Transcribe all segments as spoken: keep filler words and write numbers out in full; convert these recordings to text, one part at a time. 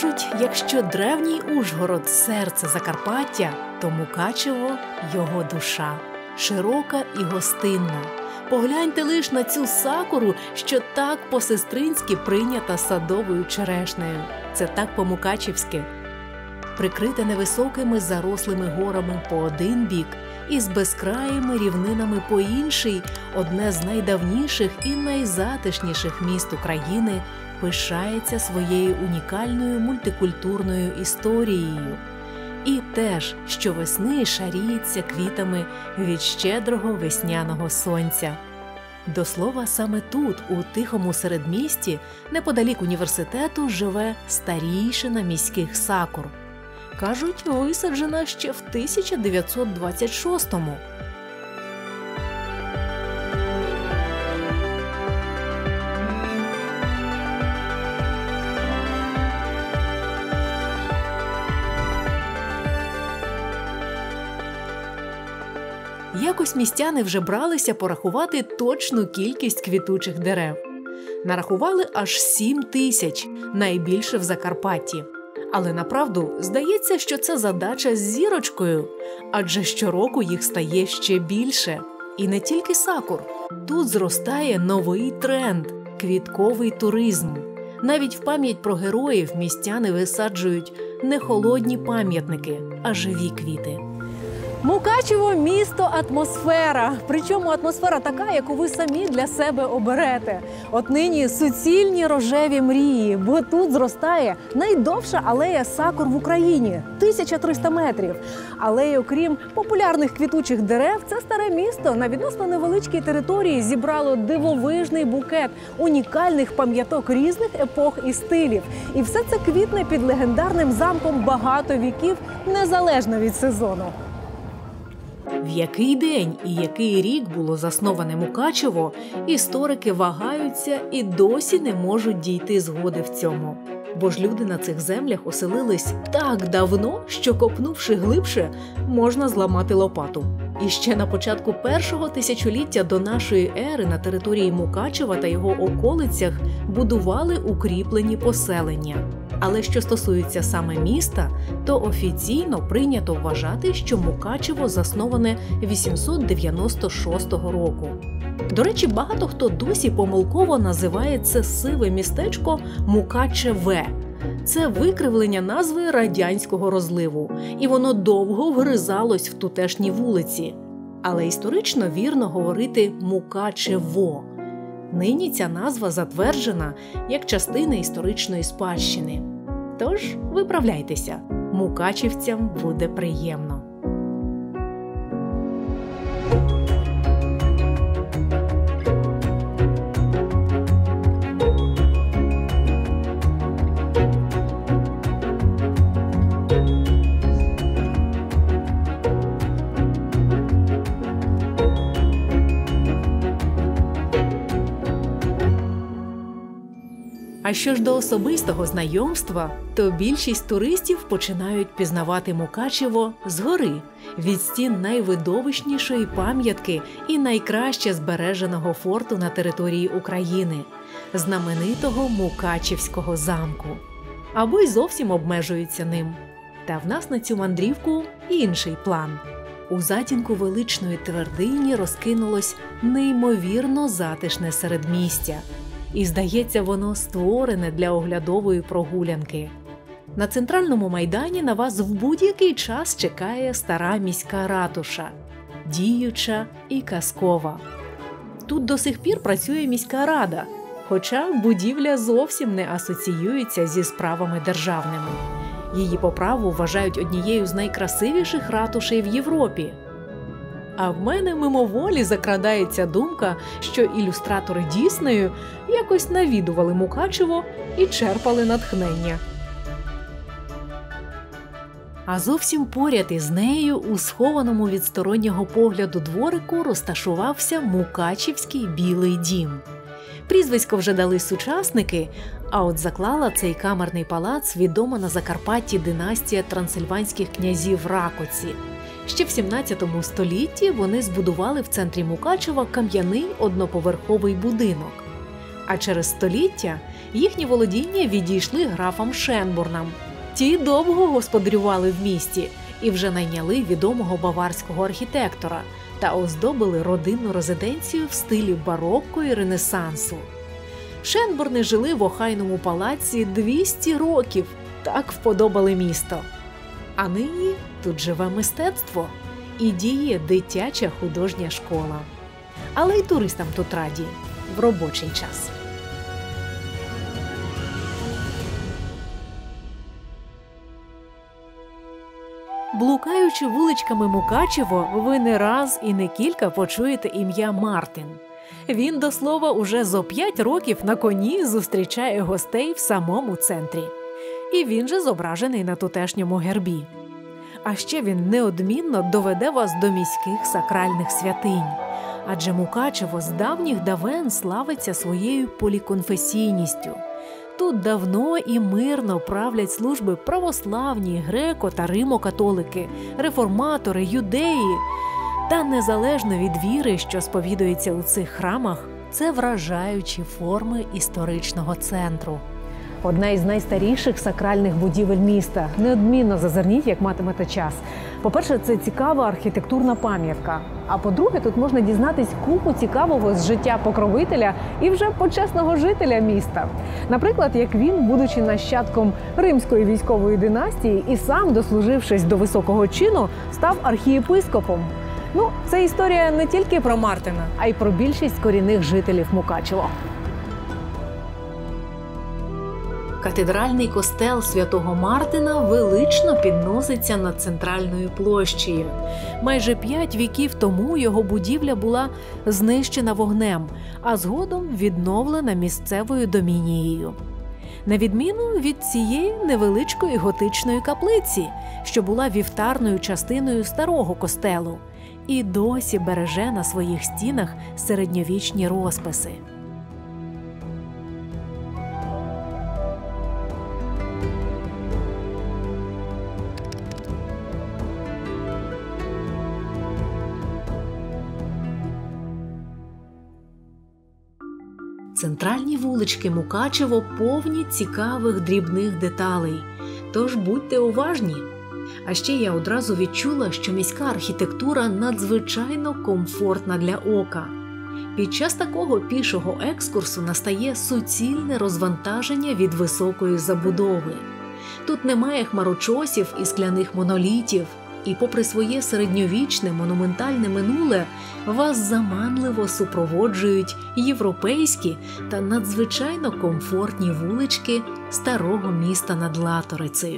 Кажуть, якщо древній Ужгород – серце Закарпаття, то Мукачево – його душа, широка і гостинна. Погляньте лиш на цю сакуру, що так по-сестринськи прийнята садовою черешнею. Це так по-мукачівськи. Прикрите невисокими зарослими горами по один бік і з безкраїми рівнинами по інший, одне з найдавніших і найзатишніших міст України пишається своєю унікальною мультикультурною історією. І теж щовесни шаріється квітами від щедрого весняного сонця. До слова, саме тут, у тихому середмісті, неподалік університету, живе старійшина міських сакур. Кажуть, висаджена ще в тисяча дев'ятсот двадцять шостому. Якось містяни вже бралися порахувати точну кількість квітучих дерев. Нарахували аж сім тисяч, найбільше в Закарпатті. Але направду, здається, що це задача з зірочкою, адже щороку їх стає ще більше. І не тільки сакур. Тут зростає новий тренд – квітковий туризм. Навіть в пам'ять про героїв містяни висаджують не холодні пам'ятники, а живі квіти. Мукачево – місто атмосфера. Причому атмосфера така, яку ви самі для себе оберете. От нині суцільні рожеві мрії, бо тут зростає найдовша алея сакур в Україні – тисяча триста метрів. Але окрім популярних квітучих дерев, це старе місто на відносно невеличкій території зібрало дивовижний букет унікальних пам'яток різних епох і стилів. І все це квітне під легендарним замком багато віків, незалежно від сезону. В який день і який рік було засноване Мукачево, історики вагаються і досі не можуть дійти згоди в цьому. Бо ж люди на цих землях оселились так давно, що, копнувши глибше, можна зламати лопату. І ще на початку першого тисячоліття до нашої ери на території Мукачева та його околицях будували укріплені поселення. Але що стосується саме міста, то офіційно прийнято вважати, що Мукачево засноване вісімсот дев'яносто шостого року. До речі, багато хто досі помилково називає це сиве містечко Мукачеве. Це викривлення назви радянського розливу, і воно довго вгризалось в тутешні вулиці. Але історично вірно говорити Мукачево. Нині ця назва затверджена як частина історичної спадщини. Тож, виправляйтеся, мукачівцям буде приємно. А що ж до особистого знайомства, то більшість туристів починають пізнавати Мукачево згори, від стін найвидовищнішої пам'ятки і найкраще збереженого форту на території України – знаменитого Мукачівського замку. Або й зовсім обмежуються ним. Та в нас на цю мандрівку інший план. У затінку величної твердині розкинулось неймовірно затишне середмістя. І, здається, воно створене для оглядової прогулянки. На центральному майдані на вас в будь-який час чекає стара міська ратуша, діюча і казкова. Тут до сих пір працює міська рада, хоча будівля зовсім не асоціюється зі справами державними. Її по праву вважають однією з найкрасивіших ратушей в Європі. А в мене мимоволі закрадається думка, що ілюстратори Діснею якось навідували Мукачево і черпали натхнення. А зовсім поряд із нею, у схованому від стороннього погляду дворику, розташувався Мукачівський Білий дім. Прізвисько вже дали сучасники, а от заклала цей камерний палац відома на Закарпатті династія трансильванських князів Ракоці. Ще в сімнадцятому столітті вони збудували в центрі Мукачева кам'яний одноповерховий будинок. А через століття їхні володіння відійшли графам Шенбурнам. Ті довго господарювали в місті і вже найняли відомого баварського архітектора та оздобили родинну резиденцію в стилі барокко і ренесансу. Шенбурни жили в охайному палаці двісті років, так вподобали місто. А нині тут живе мистецтво і діє дитяча художня школа. Але й туристам тут раді в робочий час. Блукаючи вуличками Мукачево, ви не раз і не кілька почуєте ім'я Мартин. Він, до слова, уже зо п'ять років на коні зустрічає гостей в самому центрі. І він же зображений на тутешньому гербі. А ще він неодмінно доведе вас до міських сакральних святинь. Адже Мукачево з давніх давен славиться своєю поліконфесійністю. Тут давно і мирно правлять служби православні, греко- та римо-католики, реформатори, юдеї. Та незалежно від віри, що сповідується у цих храмах, це вражаючі форми історичного центру. Одна із найстаріших сакральних будівель міста. Неодмінно зазирніть, як матимете час. По-перше, це цікава архітектурна пам'ятка. А по-друге, тут можна дізнатись купу цікавого з життя покровителя і вже почесного жителя міста. Наприклад, як він, будучи нащадком римської військової династії і сам, дослужившись до високого чину, став архієпископом. Ну, це історія не тільки про Мартина, а й про більшість корінних жителів Мукачево. Катедральний костел Святого Мартина велично підноситься над центральною площею. Майже п'ять віків тому його будівля була знищена вогнем, а згодом відновлена місцевою домінією. На відміну від цієї невеличкої готичної каплиці, що була вівтарною частиною старого костелу, і досі береже на своїх стінах середньовічні розписи. Центральні вулички Мукачево повні цікавих дрібних деталей, тож будьте уважні. А ще я одразу відчула, що міська архітектура надзвичайно комфортна для ока. Під час такого пішого екскурсу настає суцільне розвантаження від високої забудови. Тут немає хмарочосів і скляних монолітів, і попри своє середньовічне монументальне минуле, вас заманливо супроводжують європейські та надзвичайно комфортні вулички старого міста над Латорицею.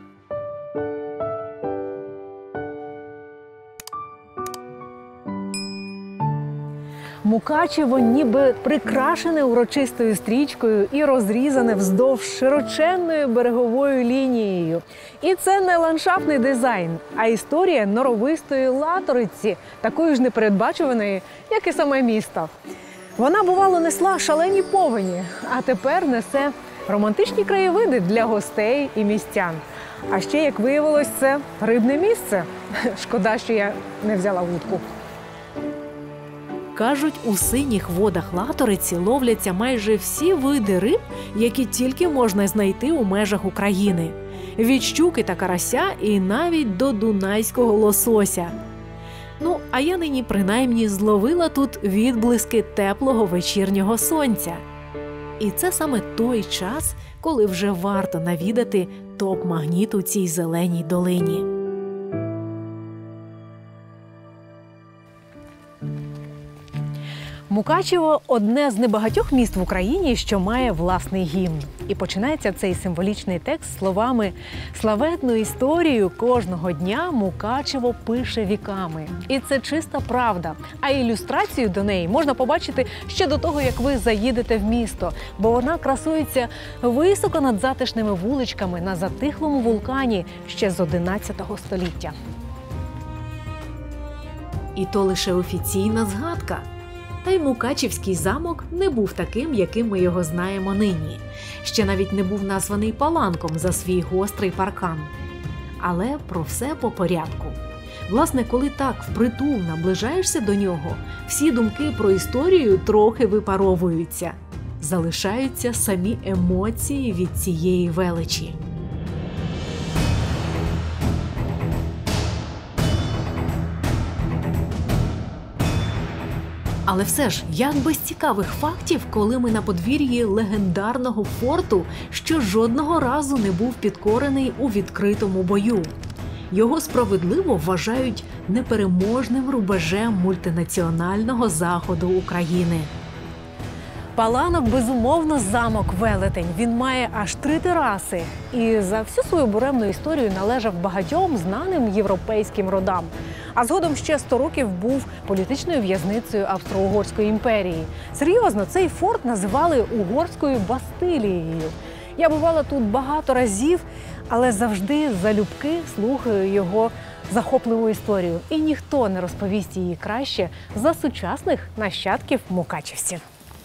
Мукачево ніби прикрашене урочистою стрічкою і розрізане вздовж широченною береговою лінією. І це не ландшафтний дизайн, а історія норовистої Латориці, такої ж непередбачуваної, як і саме місто. Вона, бувало, несла шалені повені, а тепер несе романтичні краєвиди для гостей і містян. А ще, як виявилось, це рибне місце. Шкода, що я не взяла вудку. Кажуть, у синіх водах Латориці ловляться майже всі види риб, які тільки можна знайти у межах України. Від щуки та карася і навіть до дунайського лосося. Ну, а я нині принаймні зловила тут відблиски теплого вечірнього сонця. І це саме той час, коли вже варто навідати топ-магніт у цій зеленій долині. Мукачево – одне з небагатьох міст в Україні, що має власний гімн. І починається цей символічний текст словами «Славетну історію кожного дня Мукачево пише віками». І це чиста правда. А ілюстрацію до неї можна побачити ще до того, як ви заїдете в місто, бо вона красується високо над затишними вуличками на затихлому вулкані ще з одинадцятого століття. І то лише офіційна згадка. Та й Мукачівський замок не був таким, яким ми його знаємо нині. Ще навіть не був названий Паланком за свій гострий паркан. Але про все по порядку. Власне, коли так впритул наближаєшся до нього, всі думки про історію трохи випаровуються. залишаються самі емоції від цієї величі. Але все ж, як без цікавих фактів, коли ми на подвір'ї легендарного форту, що жодного разу не був підкорений у відкритому бою. Його справедливо вважають непереможним рубежем мультинаціонального заходу України. Паланок, безумовно, замок-велетень. Він має аж три тераси. І за всю свою буремну історію належав багатьом знаним європейським родам. А згодом ще сто років був політичною в'язницею Австро-Угорської імперії. Серйозно, цей форт називали Угорською Бастилією. Я бувала тут багато разів, але завжди залюбки слухаю його захопливу історію. І ніхто не розповість її краще за сучасних нащадків мукачівців.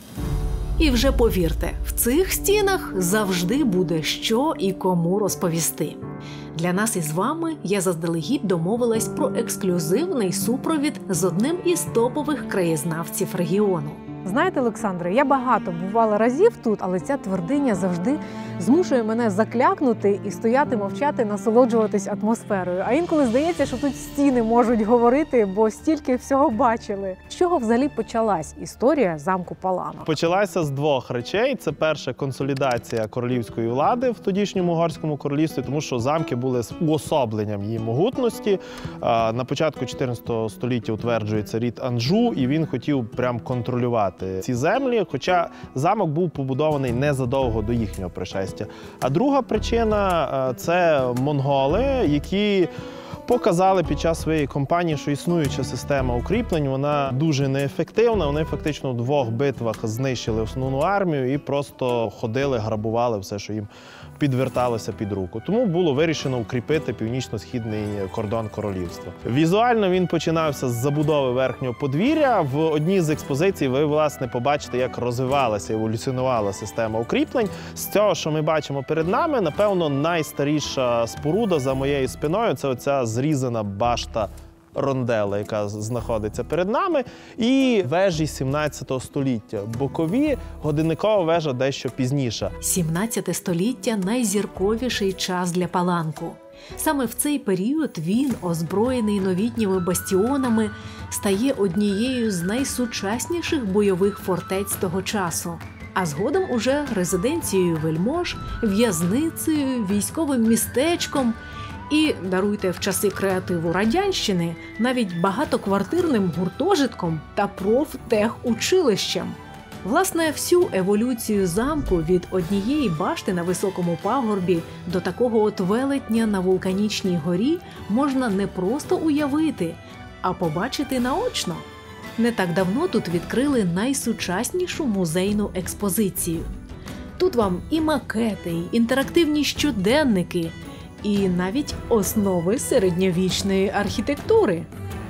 І вже повірте, в цих стінах завжди буде що і кому розповісти. Для нас із вами я заздалегідь домовилась про ексклюзивний супровід з одним із топових краєзнавців регіону. Знаєте, Олександре, я багато бувала разів тут, але ця твердиня завжди змушує мене заклякнути і стояти, мовчати, насолоджуватись атмосферою. А інколи здається, що тут стіни можуть говорити, бо стільки всього бачили. З чого взагалі почалась історія замку Паланок? Почалася з двох речей. Це перша консолідація королівської влади в тодішньому Угорському королівстві, тому що замки були уособленням її могутності. На початку чотирнадцятого століття утверджується рід Анжу, і він хотів прям контролювати ці землі, хоча замок був побудований незадовго до їхнього пришестя. А друга причина – це монголи, які показали під час своєї кампанії, що існуюча система укріплень, вона дуже неефективна. Вони фактично в двох битвах знищили основну армію і просто ходили, грабували все, що їм підверталося під руку. Тому було вирішено укріпити північно-східний кордон королівства. Візуально він починався з забудови верхнього подвір'я. В одній з експозицій ви, власне, побачите, як розвивалася, еволюціонувала система укріплень. З цього, що ми бачимо перед нами, напевно, найстаріша споруда за моєю спиною – це оця зрізана башта Рондела, яка знаходиться перед нами, і вежі сімнадцятого століття. Бокові, годинникова вежа дещо пізніша. сімнадцяте століття – найзірковіший час для Паланку. Саме в цей період він, озброєний новітніми бастіонами, стає однією з найсучасніших бойових фортець того часу. А згодом уже резиденцією вельмож, в'язницею, військовим містечком і, даруйте, в часи креативу радянщини, навіть багатоквартирним гуртожитком та профтехучилищем. Власне, всю еволюцію замку від однієї башти на високому пагорбі до такого от велетня на вулканічній горі можна не просто уявити, а побачити наочно. Не так давно тут відкрили найсучаснішу музейну експозицію. Тут вам і макети, і інтерактивні щоденники, і навіть основи середньовічної архітектури.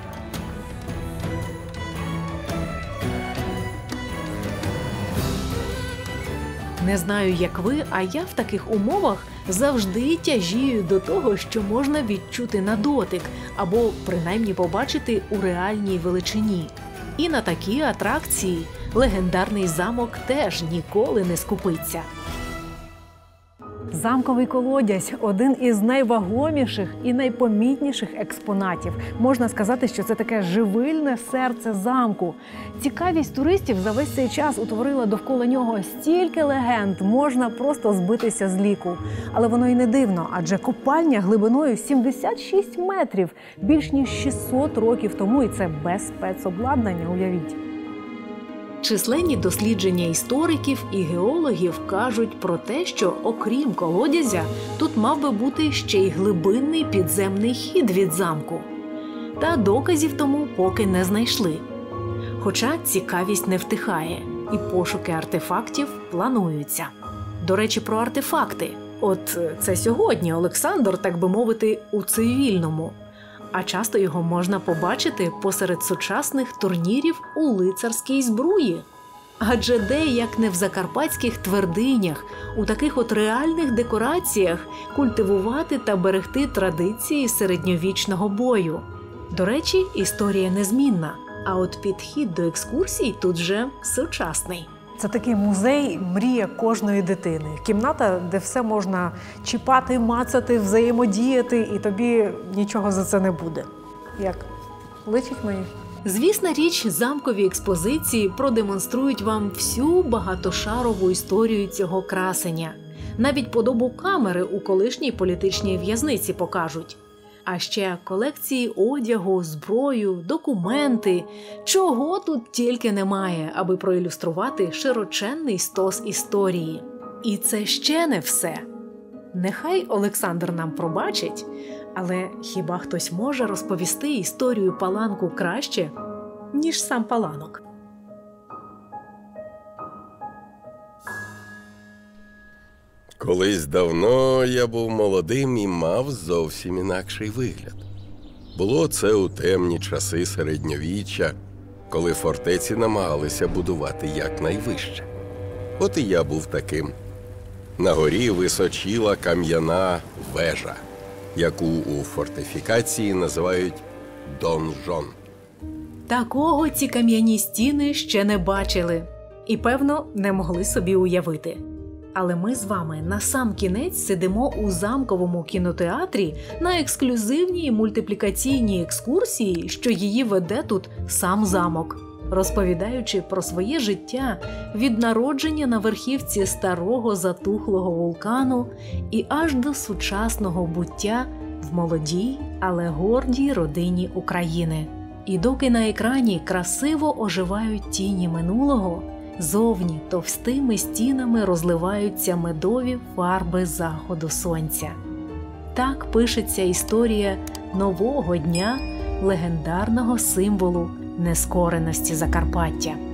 Не знаю, як ви, а я в таких умовах завжди тяжію до того, що можна відчути на дотик, або принаймні побачити у реальній величині. І на такі атракції легендарний замок теж ніколи не скупиться. Замковий колодязь – один із найвагоміших і найпомітніших експонатів. Можна сказати, що це таке живильне серце замку. Цікавість туристів за весь цей час утворила довкола нього стільки легенд, можна просто збитися з ліку. Але воно й не дивно, адже копальня глибиною сімдесят шість метрів, більш ніж шістсот років тому, і це без спецобладнання, уявіть. Численні дослідження істориків і геологів кажуть про те, що окрім колодязя, тут мав би бути ще й глибинний підземний хід від замку. Та доказів тому поки не знайшли. Хоча цікавість не втихає, і пошуки артефактів плануються. До речі, про артефакти. От це сьогодні Олександр, так би мовити, у цивільному. А часто його можна побачити посеред сучасних турнірів у лицарській збруї. Адже де, як не в закарпатських твердинях, у таких от реальних декораціях культивувати та берегти традиції середньовічного бою. До речі, історія незмінна, а от підхід до екскурсій тут же сучасний. Це такий музей, мрія кожної дитини. Кімната, де все можна чіпати, мацати, взаємодіяти, і тобі нічого за це не буде. Як? Личить мені? Звісна річ, замкові експозиції продемонструють вам всю багатошарову історію цього красення. Навіть подобу камери у колишній політичній в'язниці покажуть. А ще колекції одягу, зброю, документи. Чого тут тільки немає, аби проілюструвати широченний стос історії. І це ще не все. Нехай Олександр нам пробачить, але хіба хтось може розповісти історію Паланку краще, ніж сам Паланок? Колись давно я був молодим і мав зовсім інакший вигляд. Було це у темні часи середньовіччя, коли фортеці намагалися будувати якнайвище. От і я був таким. На горі височіла кам'яна вежа, яку у фортифікації називають донжон. Такого ці кам'яні стіни ще не бачили і, певно, не могли собі уявити. Але ми з вами на сам кінець сидимо у замковому кінотеатрі на ексклюзивній мультиплікаційній екскурсії, що її веде тут сам замок, розповідаючи про своє життя від народження на верхівці старого затухлого вулкану і аж до сучасного буття в молодій, але гордій родині України. І доки на екрані красиво оживають тіні минулого, зовні товстими стінами розливаються медові фарби заходу сонця. Так пишеться історія нового дня легендарного символу нескореності Закарпаття.